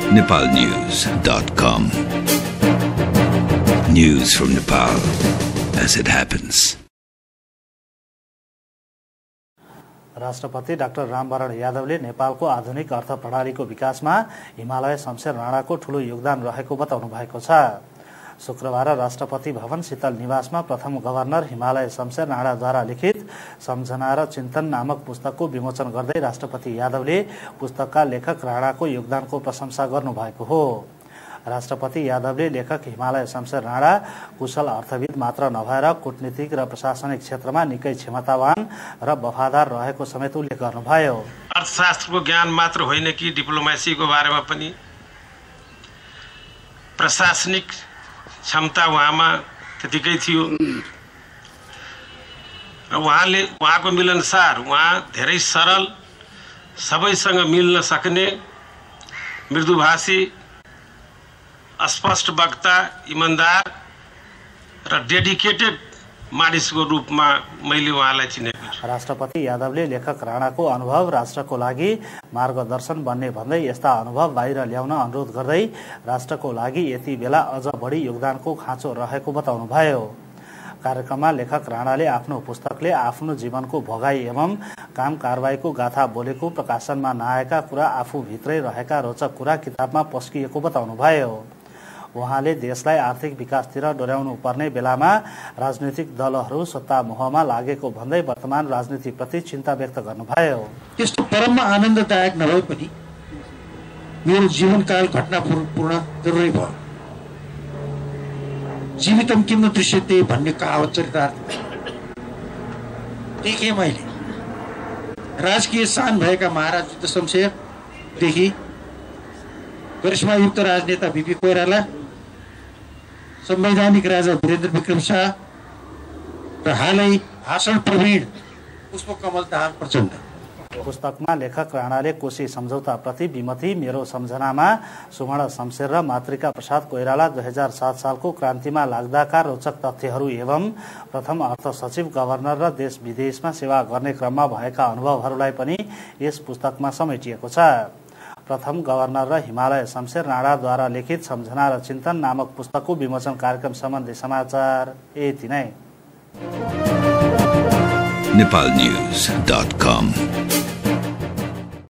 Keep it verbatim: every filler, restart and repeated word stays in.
nepal news dot com. News from Nepal as it happens. राष्ट्रपति doctor Rambaran यादवले नेपालको आधुनिक अर्थ प्रणालीको विकासमा हिमालय शमशेर राणाको ठूलो योगदान रहेको बताउनु भएको छ। शुक्रबार राष्ट्रपति भवन शीतल निवासमा प्रथम गभर्नर हिमालय शमशेर राणाद्वारा लिखित सम्झना र चिन्तन नामक पुस्तकको विमोचन गर्दै राष्ट्रपति यादवले पुस्तकका लेखक राणाको योगदानको प्रशंसा गर्नुभएको हो। राष्ट्रपति यादवले लेखक हिमालय शमशेर राणा कुशल अर्थविद मात्र नभएर कूटनीतिक र प्रशासनिक क्षेत्रमा निकै क्षमतावान र वफादार रहेको समेत उल्लेख गर्नुभयो। अर्थशास्त्रको ज्ञान मात्र होइन कि डिप्लोमेसीको बारेमा पनि प्रशासनिक क्षमता उहाँमा त्यतिकै थियो र उहाँले उहाँको मिलनसार उहाँ धेरै सरल सबैसँग मिल्न सक्ने मृदुभाषी स्पष्ट वक्ता इमानदार र डेडिकेटेड मानिसको रूपमा मैले उहाँलाई चिनेको छु। राष्ट्रपति यादवले लेखक राणाको अनुभव राष्ट्रको लागि मार्गदर्शन बन्ने भन्दै यस्ता अनुभव बाहिर ल्याउन अनुरोध गर्दै राष्ट्रको लागि यति बेला अझ बढी योगदानको खाँचो रहेको बताउनुभयो। कार्यक्रममा लेखक राणाले आफ्नो पुस्तकले आफ्नो जीवनको भोगाई एवं काम कारबाहीको गाथा बोलेको, प्रकाशनमा नआएका कुरा आफू भित्रै रहेका रोचक कुरा किताबमा पस्किएको बताउनुभयो। उहाँले देशलाई आर्थिक विकासतिर डोर्याउनु पर्ने बेलामा राजनीतिक दलहरू सत्ता मोहमा लागेको भन्दै वर्तमान राजनीतिप्रति चिन्ता व्यक्त गर्नुभयो। त्यस्तो परममा आनन्ददायक नभए पनि मेरो जीवनकाल घटनापूर्ण जरुरी भयो। जीवितम किम दृश्यते भन्ने कहावत चरितार्थ देखेँ मैले। राजकीय शान भएका महाराज युद्ध शमशेरदेखि करिश्मायुक्त राजनेता बीपी कोइराला, संवैधानिक राजा वीरेन्द्र विक्रम शाह र हालै भाषण प्रवीण पुष्पकमल दाहाल प्रचण्ड। पुस्तकमा लेखक राणाले कोशी सम्झौता प्रति विमति, मेरो सम्झनामा सुवर्ण शमशेर र मातृका प्रसाद कोइराला दुई हजार सात सालको क्रान्तिमा लाग्दाका रोचक तथ्यहरू एवं प्रथम अर्थ सचिव, गभर्नर र देश विदेशमा सेवा गर्ने क्रममा भएका अनुभवहरूलाई पनि यस पुस्तकमा समेटिएको छ। प्रथम गभर्नर र हिमालय शमशेर राणाद्वारा लिखित सम्झना र चिन्तन नामक पुस्तकको विमोचन कार्यक्रम सम्बन्धी समाचार यति नै। nepal news dot com